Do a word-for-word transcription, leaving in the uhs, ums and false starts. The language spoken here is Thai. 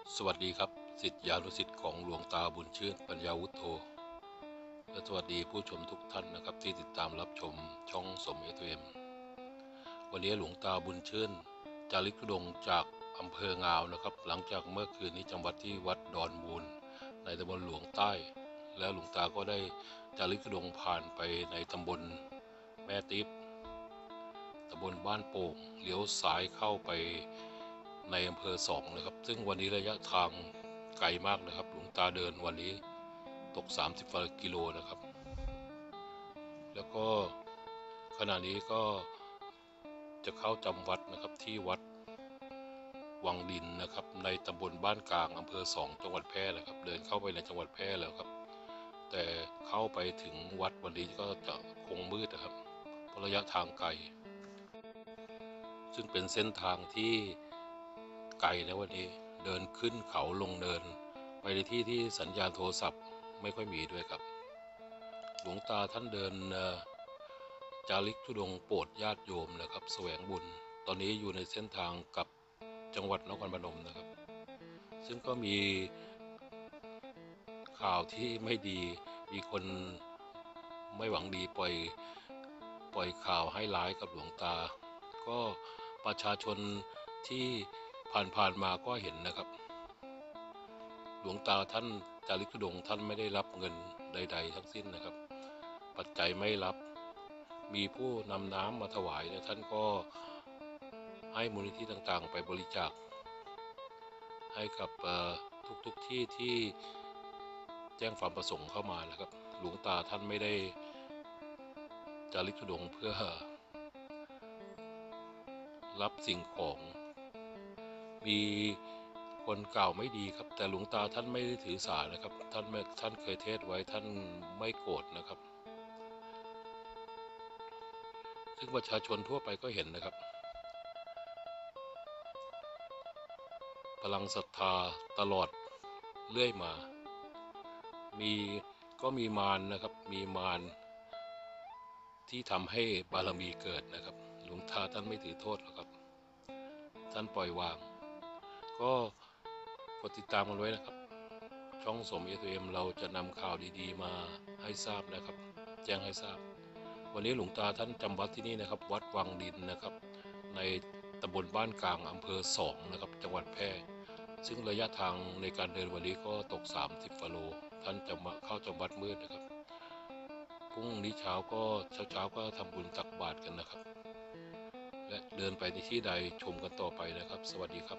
สวัสดีครับศิษยานุศิษย์ของหลวงตาบุญชื่นปัญญาวุฒโธและสวัสดีผู้ชมทุกท่านนะครับที่ติดตามรับชมช่องสมเอทีเอ็มวันนี้หลวงตาบุญชื่นจาริกธุดงค์จากอำเภองาวนะครับหลังจากเมื่อคืนนี้จำวัดที่วัดดอนมูลในตำบลหลวงใต้แล้วหลวงตาก็ได้จาริกธุดงค์ผ่านไปในตำบลแม่ติ๊บตำบลบ้านโป่งเลี้ยวซ้ายเข้าไปในอำเภอสองนะครับซึ่งวันนี้ระยะทางไกลมากนะครับหลวงตาเดินวันนี้ตกสามสิบกิโลนะครับแล้วก็ขณะนี้ก็จะเข้าจำวัดนะครับที่วัดวังดินนะครับในตำบลบ้านกลางอำเภอสองจังหวัดแพร่นะครับเดินเข้าไปในจังหวัดแพร่แล้วครับแต่เข้าไปถึงวัดวันนี้ก็จะคงมืดนะครับเพราะระยะทางไกลซึ่งเป็นเส้นทางที่ไกลนะวันนี้เดินขึ้นเขาลงเนินไปในที่ที่สัญญาณโทรศัพท์ไม่ค่อยมีด้วยครับหลวงตาท่านเดินจาริกธุดงค์โปรดญาติโยมนะครับแสวงบุญตอนนี้อยู่ในเส้นทางกับจังหวัดนครพนมนะครับซึ่งก็มีข่าวที่ไม่ดีมีคนไม่หวังดีปล่อยปล่อยข่าวให้ร้ายกับหลวงตาก็ประชาชนที่ผ่านๆมาก็เห็นนะครับหลวงตาท่านจาริกธุดงค์ท่านไม่ได้รับเงินใดๆทั้งสิ้นนะครับปัจจัยไม่รับมีผู้นำน้ำมาถวายและท่านก็ให้มูลนิธิต่างๆไปบริจาคให้กับทุกๆที่ที่แจ้งความประสงค์เข้ามานะครับหลวงตาท่านไม่ได้จาริกธุดงค์เพื่อรับสิ่งของมีคนกล่าวไม่ดีครับแต่หลวงตาท่านไม่ได้ถือสานะครับท่านท่านเคยเทศไว้ท่านไม่โกรธนะครับซึ่งประชาชนทั่วไปก็เห็นนะครับพลังศรัทธาตลอดเรื่อยมามีก็มีมารนะครับมีมารที่ทำให้บารมีเกิดนะครับหลวงตาท่านไม่ถือโทษหรอกครับท่านปล่อยวางก็กดติดตามกันไว้นะครับช่องสมเอทีเอ็มเราจะนำข่าวดีๆมาให้ทราบนะครับแจ้งให้ทราบวันนี้หลวงตาท่านจำวัดที่นี่นะครับวัดวังดินนะครับในตำบลบ้านกลางอำเภอสองนะครับจังหวัดแพร่ซึ่งระยะทางในการเดินวันนี้ก็ตกสามสิบกิโลท่านจะมาเข้าจำวัดมืดนะครับพรุ่งนี้เช้าก็เช้าๆก็ทำบุญตักบาตรกันนะครับและเดินไปในที่ใดชมกันต่อไปนะครับสวัสดีครับ